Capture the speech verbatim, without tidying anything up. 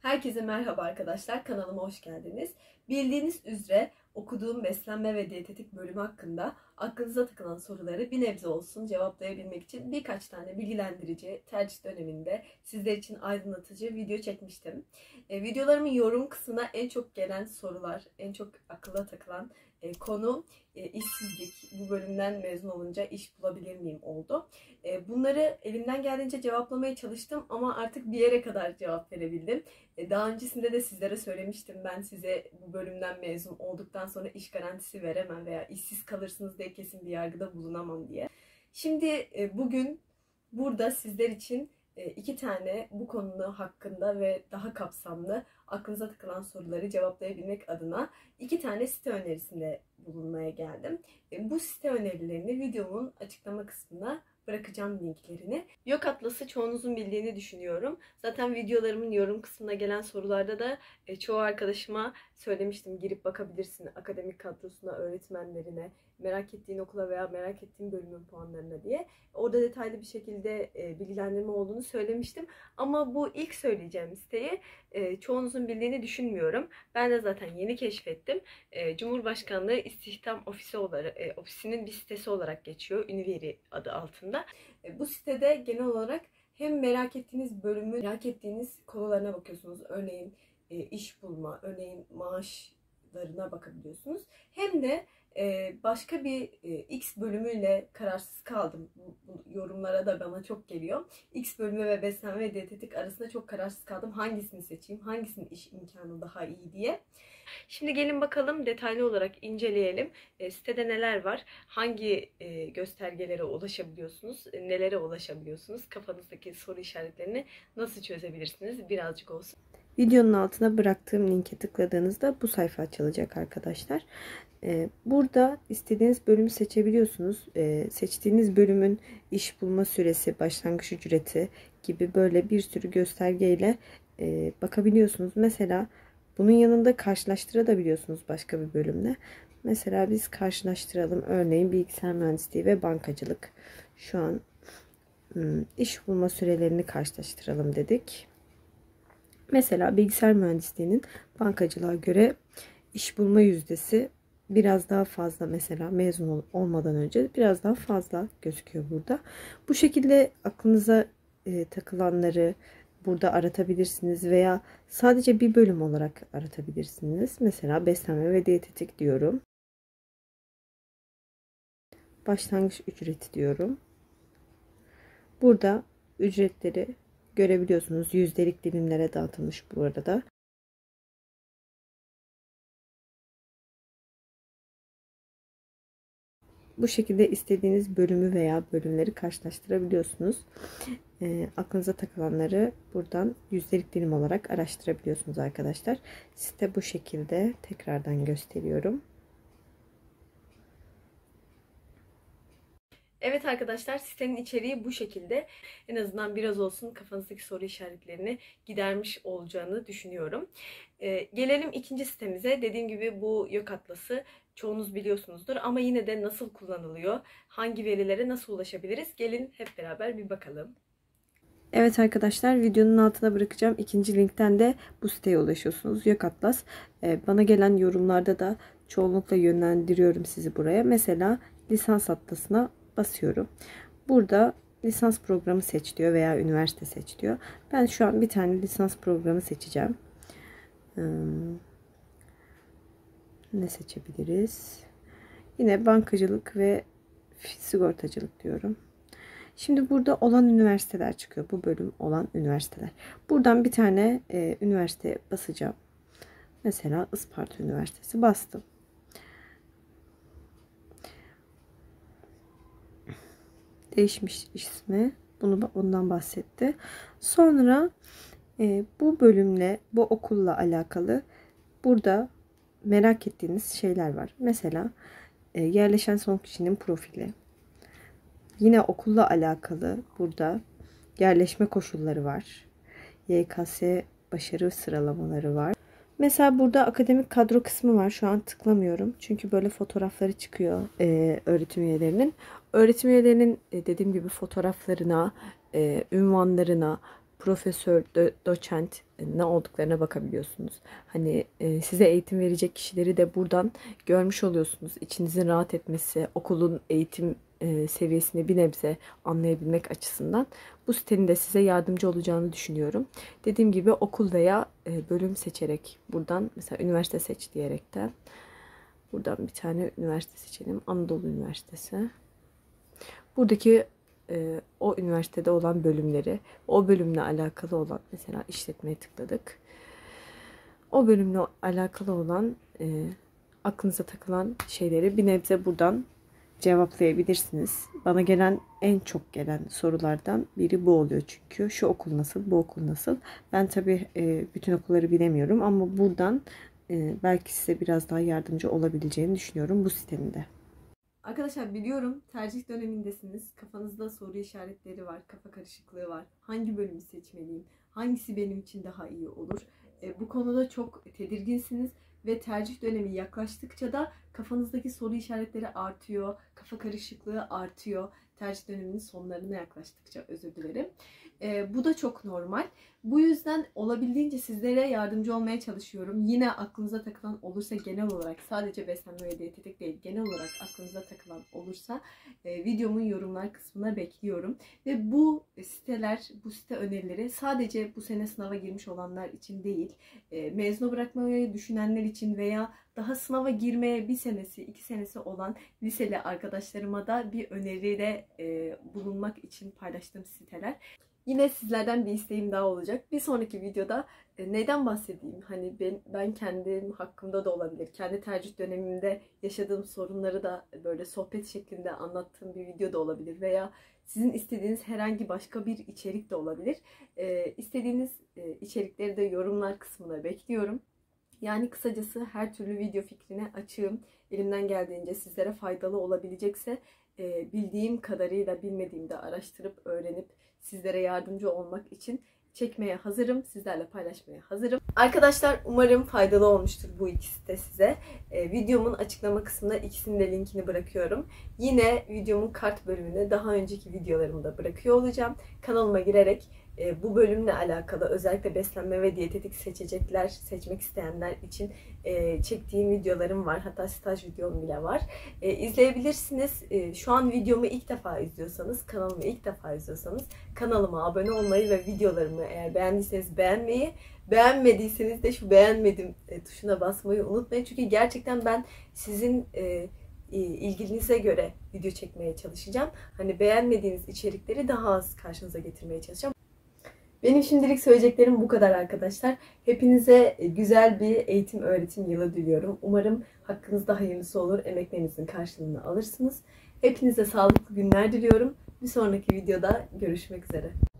Herkese merhaba arkadaşlar, kanalıma hoş geldiniz. Bildiğiniz üzere okuduğum beslenme ve diyetetik bölümü hakkında aklınıza takılan soruları bir nebze olsun cevaplayabilmek için birkaç tane bilgilendirici, tercih döneminde sizler için aydınlatıcı video çekmiştim. E, videolarımın yorum kısmına en çok gelen sorular, en çok akılla takılan e, konu e, işsizlik. Bu bölümden mezun olunca iş bulabilir miyim oldu. E, bunları elimden geldiğince cevaplamaya çalıştım ama artık bir yere kadar cevap verebildim. Daha öncesinde de sizlere söylemiştim, ben size bu bölümden mezun olduktan sonra iş garantisi veremem veya işsiz kalırsınız diye kesin bir yargıda bulunamam diye. Şimdi bugün burada sizler için iki tane bu konu hakkında ve daha kapsamlı aklınıza takılan soruları cevaplayabilmek adına iki tane site önerisinde bulunmaya geldim. Bu site önerilerini videomun açıklama kısmına bırakacağım linklerini. Yok Atlası çoğunuzun bildiğini düşünüyorum. Zaten videolarımın yorum kısmına gelen sorularda da e, çoğu arkadaşıma söylemiştim. Girip bakabilirsin akademik kadrosuna, öğretmenlerine, merak ettiğin okula veya merak ettiğin bölümün puanlarına diye. Orada detaylı bir şekilde e, bilgilendirme olduğunu söylemiştim. Ama bu ilk söyleyeceğim siteyi e, çoğunuzun bildiğini düşünmüyorum. Ben de zaten yeni keşfettim. E, Cumhurbaşkanlığı İstihdam Ofisi olarak, e, ofisinin bir sitesi olarak geçiyor. Üniveri adı altında. Bu sitede genel olarak hem merak ettiğiniz bölümü, merak ettiğiniz konularına bakıyorsunuz. Örneğin iş bulma, örneğin maaşlarına bakabiliyorsunuz. Hem de başka bir X bölümüyle kararsız kaldım. Bu yorumlara da bana çok geliyor. X bölümü ve beslenme ve diyetetik arasında çok kararsız kaldım. Hangisini seçeyim, hangisinin iş imkanı daha iyi diye. Şimdi gelin bakalım detaylı olarak inceleyelim. E, sitede neler var? Hangi e, göstergelere ulaşabiliyorsunuz? E, nelere ulaşabiliyorsunuz? Kafanızdaki soru işaretlerini nasıl çözebilirsiniz? Birazcık olsun. Videonun altına bıraktığım linke tıkladığınızda bu sayfa açılacak arkadaşlar. E, burada istediğiniz bölümü seçebiliyorsunuz. E, seçtiğiniz bölümün iş bulma süresi, başlangıç ücreti gibi böyle bir sürü göstergeyle e, bakabiliyorsunuz. Mesela bunun yanında karşılaştırabiliyorsunuz başka bir bölümle. Mesela biz karşılaştıralım. Örneğin bilgisayar mühendisliği ve bankacılık. Şu an iş bulma sürelerini karşılaştıralım dedik. Mesela bilgisayar mühendisliğinin bankacılığa göre iş bulma yüzdesi biraz daha fazla, mesela mezun olmadan önce biraz daha fazla gözüküyor burada. Bu şekilde aklınıza e, takılanları burada aratabilirsiniz veya sadece bir bölüm olarak aratabilirsiniz. Mesela beslenme ve diyetetik diyorum. Başlangıç ücreti diyorum. Burada ücretleri görebiliyorsunuz. Yüzdelik dilimlere dağıtılmış bu arada. Bu şekilde istediğiniz bölümü veya bölümleri karşılaştırabiliyorsunuz. E, aklınıza takılanları buradan yüzdelik dilim olarak araştırabiliyorsunuz arkadaşlar. Site bu şekilde, tekrardan gösteriyorum. Evet arkadaşlar, sitenin içeriği bu şekilde. En azından biraz olsun kafanızdaki soru işaretlerini gidermiş olacağını düşünüyorum. Ee, gelelim ikinci sitemize. Dediğim gibi bu Yok Atlası çoğunuz biliyorsunuzdur ama yine de nasıl kullanılıyor, hangi verilere nasıl ulaşabiliriz? Gelin hep beraber bir bakalım. Evet arkadaşlar, videonun altına bırakacağım ikinci linkten de bu siteye ulaşıyorsunuz. Yok Atlas. Ee, bana gelen yorumlarda da çoğunlukla yönlendiriyorum sizi buraya. Mesela lisans atlasına basıyorum. Burada lisans programı seç diyor veya üniversite seç diyor. Ben şu an bir tane lisans programı seçeceğim. Hmm. Ne seçebiliriz? Yine bankacılık ve sigortacılık diyorum. Şimdi burada olan üniversiteler çıkıyor. Bu bölüm olan üniversiteler. Buradan bir tane e, üniversiteye basacağım. Mesela Isparta Üniversitesi bastım. Değişmiş ismi. Bunu ondan bahsetti. Sonra e, bu bölümle, bu okulla alakalı burada merak ettiğiniz şeyler var. Mesela e, yerleşen son kişinin profili. Yine okulla alakalı burada yerleşme koşulları var. Y K S başarı sıralamaları var. Mesela burada akademik kadro kısmı var. Şu an tıklamıyorum. Çünkü böyle fotoğrafları çıkıyor e, öğretim üyelerinin. Öğretim üyelerinin e, dediğim gibi fotoğraflarına, e, ünvanlarına, profesör, do, doçent ne olduklarına bakabiliyorsunuz. Hani e, size eğitim verecek kişileri de buradan görmüş oluyorsunuz. İçinizin rahat etmesi, okulun eğitim e, seviyesini bir nebze anlayabilmek açısından bu sitenin de size yardımcı olacağını düşünüyorum. Dediğim gibi okul veya e, bölüm seçerek buradan mesela üniversite seç diyerekten buradan bir tane üniversite seçelim. Anadolu Üniversitesi. Buradaki e, o üniversitede olan bölümleri, o bölümle alakalı olan mesela işletmeye tıkladık. O bölümle alakalı olan e, aklınıza takılan şeyleri bir nebze buradan cevaplayabilirsiniz. Bana gelen en çok gelen sorulardan biri bu oluyor çünkü. Şu okul nasıl, bu okul nasıl? Ben tabii e, bütün okulları bilemiyorum ama buradan e, belki size biraz daha yardımcı olabileceğini düşünüyorum bu sitenin de. Arkadaşlar biliyorum tercih dönemindesiniz. Kafanızda soru işaretleri var, kafa karışıklığı var. Hangi bölümü seçmeliyim? Hangisi benim için daha iyi olur? E, bu konuda çok tedirginsiniz ve tercih dönemi yaklaştıkça da kafanızdaki soru işaretleri artıyor, kafa karışıklığı artıyor. Tercih döneminin sonlarına yaklaştıkça, özür dilerim. E, bu da çok normal. Bu yüzden olabildiğince sizlere yardımcı olmaya çalışıyorum. Yine aklınıza takılan olursa genel olarak, sadece beslenme ve diyetetik değil, genel olarak aklınıza takılan olursa e, videomun yorumlar kısmına bekliyorum. Ve bu siteler, bu site önerileri sadece bu sene sınava girmiş olanlar için değil, e, mezunu bırakmayı düşünenler için veya daha sınava girmeye bir senesi, iki senesi olan liseli arkadaşlarıma da bir öneride e, bulunmak için paylaştığım siteler. Yine sizlerden bir isteğim daha olacak. Bir sonraki videoda e, neyden bahsedeyim? Hani ben, ben kendim hakkımda da olabilir. Kendi tercih dönemimde yaşadığım sorunları da böyle sohbet şeklinde anlattığım bir video da olabilir. Veya sizin istediğiniz herhangi başka bir içerik de olabilir. E, istediğiniz e, içerikleri de yorumlar kısmına bekliyorum. Yani kısacası her türlü video fikrine açığım. Elimden geldiğince sizlere faydalı olabilecekse e, bildiğim kadarıyla bilmediğimde araştırıp öğrenip sizlere yardımcı olmak için çekmeye hazırım. Sizlerle paylaşmaya hazırım. Arkadaşlar umarım faydalı olmuştur bu ikisi de size. E, videomun açıklama kısmına ikisinin de linkini bırakıyorum. Yine videomun kart bölümüne daha önceki videolarımı da bırakıyor olacağım. Kanalıma girerek e, bu bölümle alakalı özellikle beslenme ve diyetetik seçecekler, seçmek isteyenler için e, çektiğim videolarım var. Hatta staj videom bile var. E, izleyebilirsiniz. E, şu an videomu ilk defa izliyorsanız, kanalımı ilk defa izliyorsanız kanalıma abone olmayı ve videolarımı eğer beğendiyseniz beğenmeyi, beğenmediyseniz de şu beğenmedim e, tuşuna basmayı unutmayın. Çünkü gerçekten ben sizin e, ilginize göre video çekmeye çalışacağım. Hani beğenmediğiniz içerikleri daha az karşınıza getirmeye çalışacağım. Benim şimdilik söyleyeceklerim bu kadar arkadaşlar. Hepinize güzel bir eğitim öğretim yılı diliyorum. Umarım hakkınızda hayırlısı olur. Emeklerinizin karşılığını alırsınız. Hepinize sağlıklı günler diliyorum. Bir sonraki videoda görüşmek üzere.